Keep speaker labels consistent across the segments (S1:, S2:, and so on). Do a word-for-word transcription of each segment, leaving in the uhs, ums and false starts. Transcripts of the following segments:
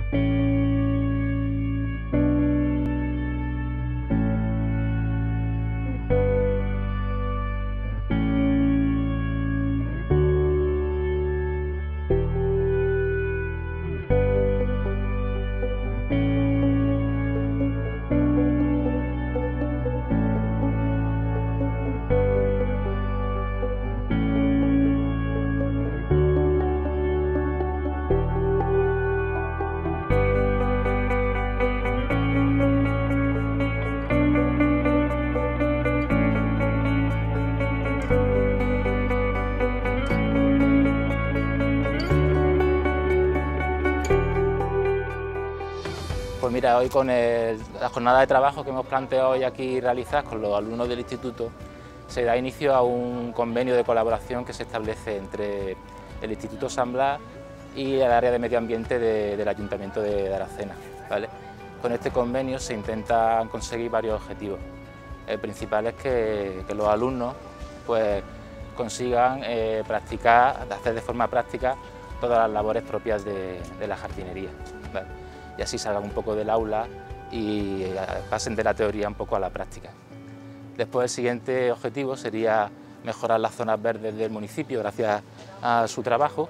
S1: Pues mira, hoy con el, la jornada de trabajo que hemos planteado hoy aquí realizar con los alumnos del instituto, se da inicio a un convenio de colaboración que se establece entre el Instituto San Blas y el área de medio ambiente de, del Ayuntamiento de Aracena, ¿vale? Con este convenio se intentan conseguir varios objetivos. El principal es que, que los alumnos pues, consigan eh, practicar, hacer de forma práctica todas las labores propias de, de la jardinería, ¿vale? Y así salgan un poco del aula y pasen de la teoría un poco a la práctica. Después el siguiente objetivo sería mejorar las zonas verdes del municipio gracias a su trabajo.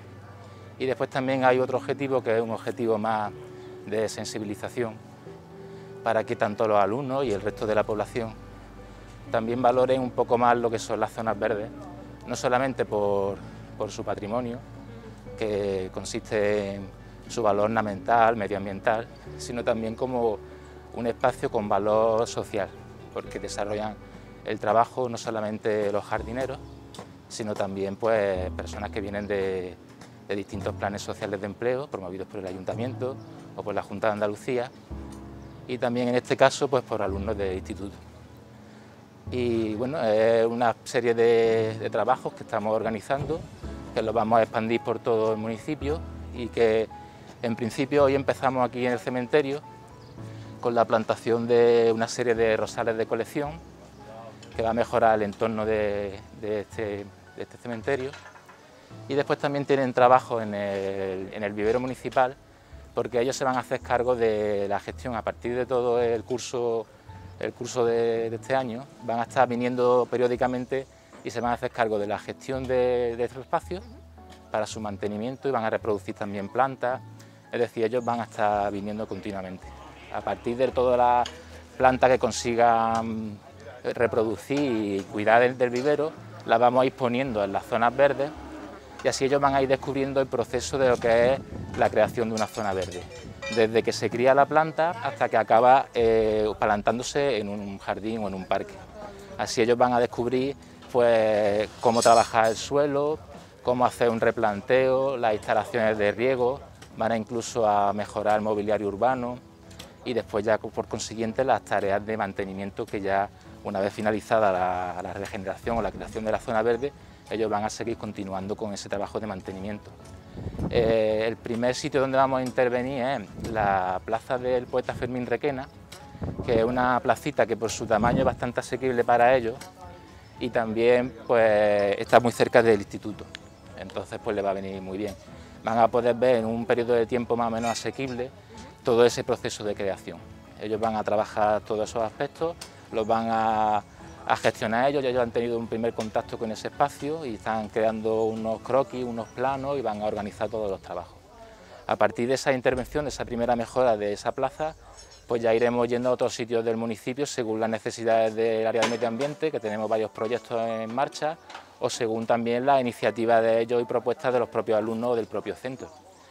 S1: Y después también hay otro objetivo que es un objetivo más de sensibilización para que tanto los alumnos y el resto de la población también valoren un poco más lo que son las zonas verdes, no solamente por, por su patrimonio, que consiste en su valor ornamental, medioambiental, sino también como un espacio con valor social, porque desarrollan el trabajo no solamente los jardineros, sino también pues, personas que vienen de, de distintos planes sociales de empleo promovidos por el Ayuntamiento o por la Junta de Andalucía y también en este caso pues, por alumnos del instituto. Y bueno, es una serie de, de trabajos que estamos organizando, que los vamos a expandir por todo el municipio y que en principio hoy empezamos aquí en el cementerio con la plantación de una serie de rosales de colección que va a mejorar el entorno de, de, este, de este cementerio y después también tienen trabajo en el, en el vivero municipal porque ellos se van a hacer cargo de la gestión a partir de todo el curso, el curso de, de este año, van a estar viniendo periódicamente y se van a hacer cargo de la gestión de, de estos espacios para su mantenimiento y van a reproducir también plantas. Es decir, ellos van a estar viniendo continuamente. A partir de toda la planta que consigan reproducir y cuidar del, del vivero, las vamos a ir poniendo en las zonas verdes y así ellos van a ir descubriendo el proceso de lo que es la creación de una zona verde. Desde que se cría la planta hasta que acaba eh, plantándose en un jardín o en un parque. Así ellos van a descubrir pues, cómo trabajar el suelo, cómo hacer un replanteo, las instalaciones de riego, van a incluso a mejorar el mobiliario urbano y después ya por consiguiente las tareas de mantenimiento que ya una vez finalizada la, la regeneración o la creación de la zona verde, ellos van a seguir continuando con ese trabajo de mantenimiento. Eh, el primer sitio donde vamos a intervenir es la plaza del poeta Fermín Requena, que es una placita que por su tamaño es bastante asequible para ellos y también pues, está muy cerca del instituto, entonces pues le va a venir muy bien. Van a poder ver en un periodo de tiempo más o menos asequible todo ese proceso de creación. Ellos van a trabajar todos esos aspectos, los van a, a gestionar ellos, ya ellos han tenido un primer contacto con ese espacio y están creando unos croquis, unos planos y van a organizar todos los trabajos. A partir de esa intervención, de esa primera mejora de esa plaza, pues ya iremos yendo a otros sitios del municipio según las necesidades del área del medio ambiente, que tenemos varios proyectos en marcha, o según también las iniciativas de ellos y propuestas de los propios alumnos o del propio centro.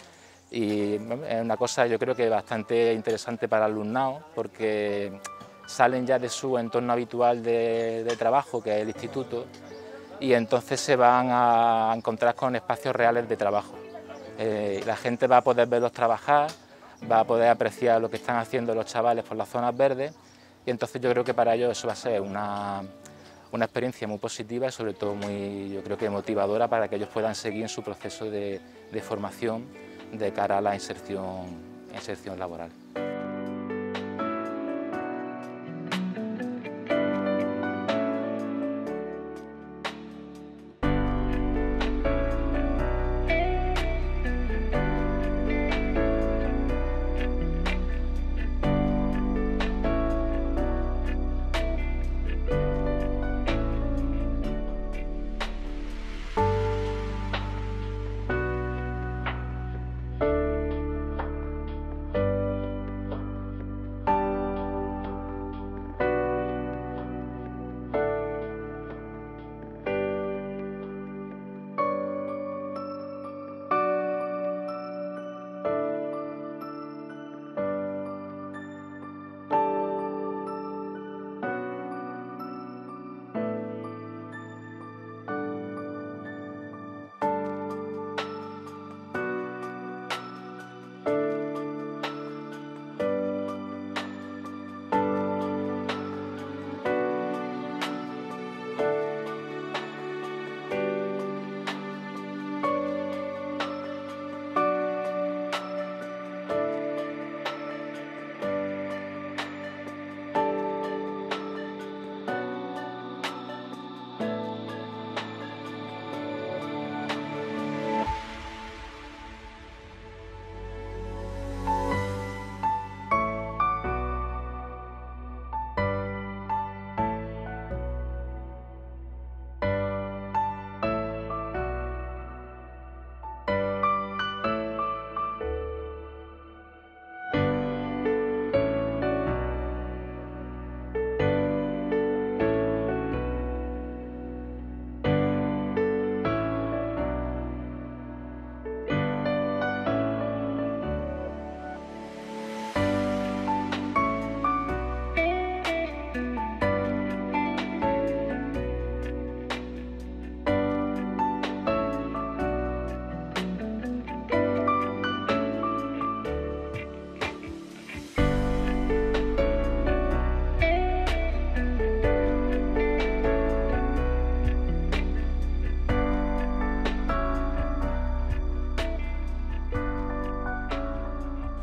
S1: Y es una cosa yo creo que bastante interesante para el alumnado porque salen ya de su entorno habitual de, de trabajo, que es el instituto, y entonces se van a encontrar con espacios reales de trabajo. Eh, la gente va a poder verlos trabajar, va a poder apreciar lo que están haciendo los chavales por las zonas verdes y entonces yo creo que para ellos eso va a ser una... una experiencia muy positiva y sobre todo muy, yo creo que motivadora para que ellos puedan seguir en su proceso de, de formación de cara a la inserción, inserción laboral.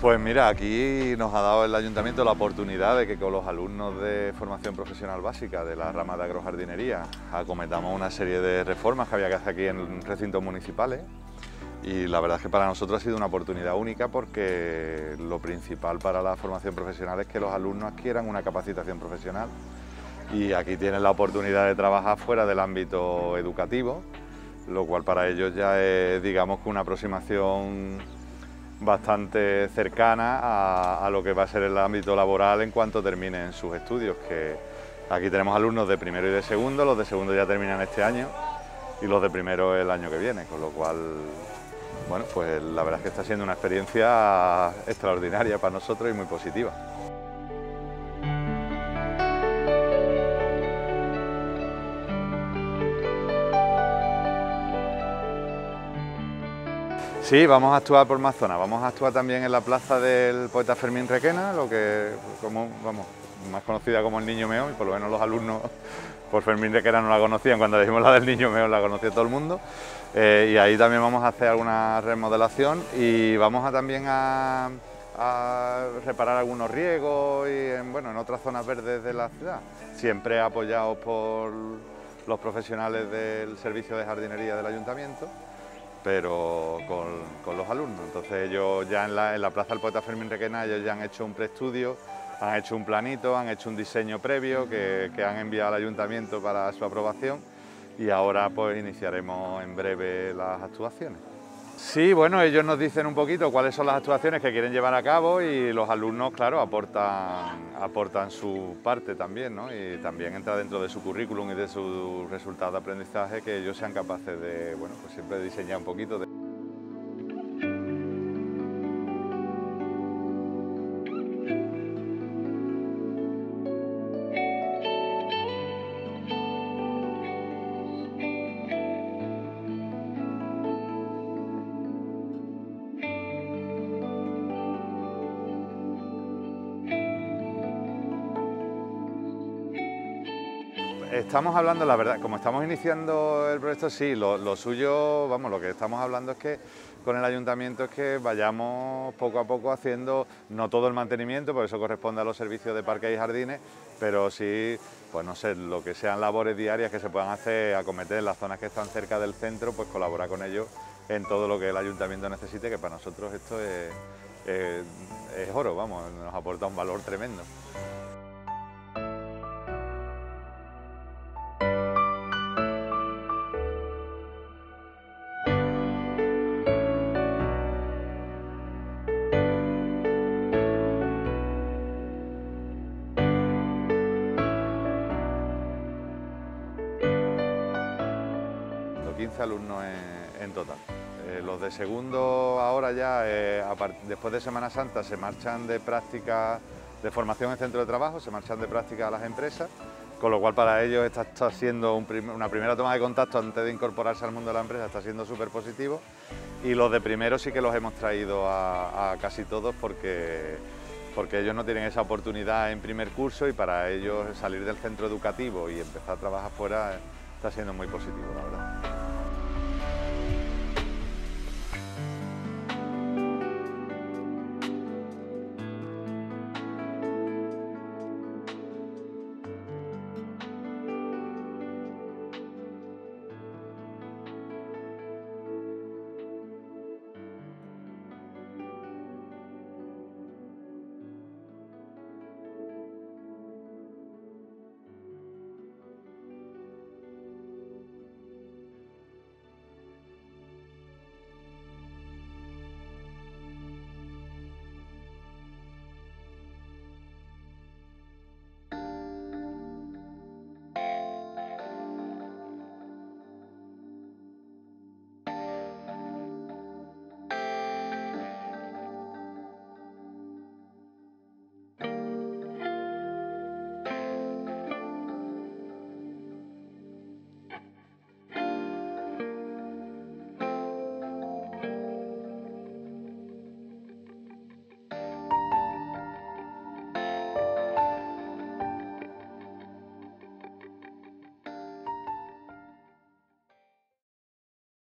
S2: Pues mira, aquí nos ha dado el Ayuntamiento la oportunidad de que con los alumnos de formación profesional básica de la rama de agrojardinería acometamos una serie de reformas que había que hacer aquí en recintos municipales, y la verdad es que para nosotros ha sido una oportunidad única porque lo principal para la formación profesional es que los alumnos adquieran una capacitación profesional, y aquí tienen la oportunidad de trabajar fuera del ámbito educativo, lo cual para ellos ya es, digamos, que una aproximación bastante cercana a, a lo que va a ser el ámbito laboral en cuanto terminen sus estudios, que aquí tenemos alumnos de primero y de segundo. Los de segundo ya terminan este año y los de primero el año que viene, con lo cual, bueno, pues la verdad es que está siendo una experiencia extraordinaria para nosotros y muy positiva. Sí, vamos a actuar por más zonas. Vamos a actuar también en la plaza del poeta Fermín Requena, lo que, como, vamos, más conocida como el Niño Meón, y por lo menos los alumnos por Fermín Requena no la conocían. Cuando dijimos la del Niño Meón la conocía todo el mundo. Eh, y ahí también vamos a hacer alguna remodelación y vamos a también a, a reparar algunos riegos y en, bueno, en otras zonas verdes de la ciudad, siempre apoyados por los profesionales del servicio de jardinería del Ayuntamiento, pero con, con los alumnos. Entonces ellos ya en la, en la plaza del poeta Fermín Requena, ellos ya han hecho un preestudio, han hecho un planito, han hecho un diseño previo que, que han enviado al ayuntamiento para su aprobación, y ahora pues iniciaremos en breve las actuaciones. Sí, bueno, ellos nos dicen un poquito cuáles son las actuaciones que quieren llevar a cabo, y los alumnos, claro, aportan, aportan su parte también, ¿no? Y también entra dentro de su currículum y de sus resultados de aprendizaje que ellos sean capaces de, bueno, pues siempre diseñar un poquito de... Estamos hablando, la verdad, como estamos iniciando el proyecto, sí, lo, lo suyo, vamos, lo que estamos hablando es que con el ayuntamiento es que vayamos poco a poco haciendo, no todo el mantenimiento, porque eso corresponde a los servicios de parques y jardines, pero sí, pues no sé, lo que sean labores diarias que se puedan hacer, acometer en las zonas que están cerca del centro, pues colaborar con ellos en todo lo que el ayuntamiento necesite, que para nosotros esto es, es, es oro, vamos, nos aporta un valor tremendo. quince alumnos en, en total. Eh, los de segundo ahora ya, eh, después de Semana Santa, se marchan de práctica, de formación en centro de trabajo, se marchan de práctica a las empresas, con lo cual para ellos está, está siendo un prim una primera toma de contacto antes de incorporarse al mundo de la empresa, está siendo súper positivo. Y los de primero sí que los hemos traído a, a casi todos porque, porque ellos no tienen esa oportunidad en primer curso, y para ellos salir del centro educativo y empezar a trabajar fuera está siendo muy positivo, la verdad.